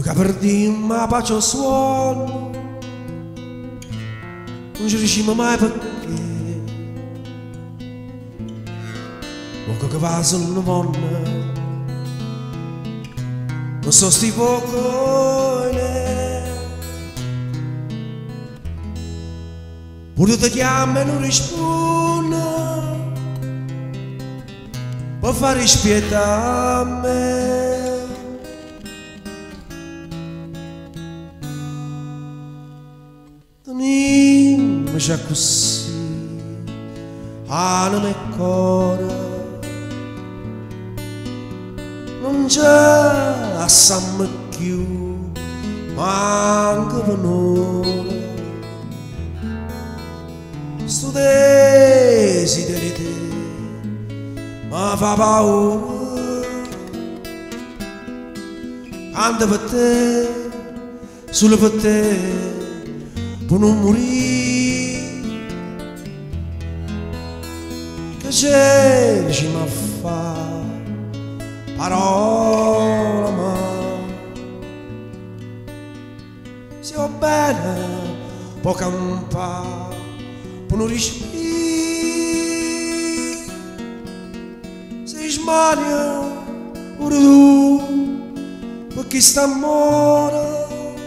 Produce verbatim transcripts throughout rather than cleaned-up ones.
che perdimmo la pace al suono, non ci riusciamo mai perché poco che va su una donna, non so sti poco pure ti chiama e non risponde per fare spietà a me. Tenimi già così anima e cuore, non c'è assam più manca per noi. Sto desiderio te mi fa paura, canto per te, solo per te, per non morire. Che c'è ci mi fa parola, ma se va bene può campare per non respiro, si sbaglia pure tu per chi sta amore.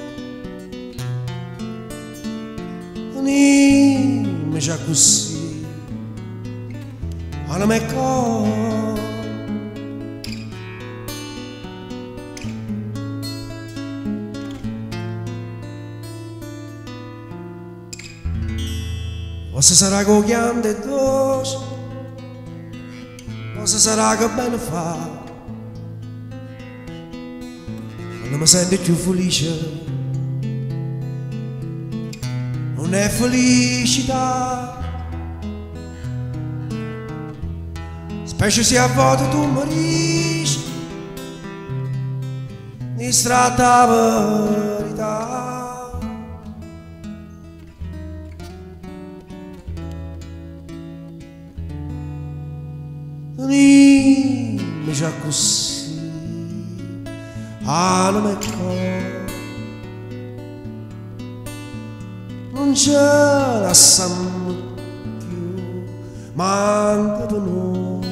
Venimi già così anima e cuore, forse sarà che chiande doce, forse sarà che bene fa, non mi sento più felice, non è felicità, specie se a volte tu morisci di strada verità. Venimi già così anima e cuore, non ce la lasciamo più manca per noi.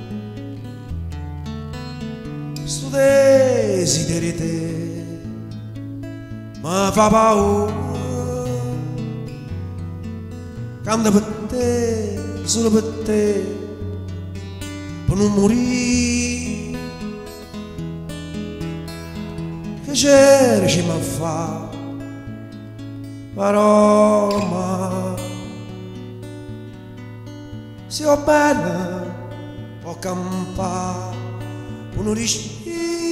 Sto desiderio te mi fa paura, canto per te, solo per te, per non morire. Che c'era ci mi fa parola, ma se va bene può campare per non respiro,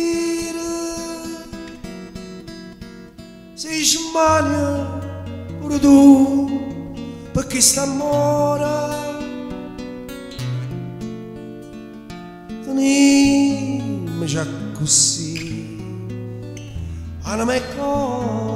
si sbaglia pure tu per chi sta amore. Venimi già così anima e cuore,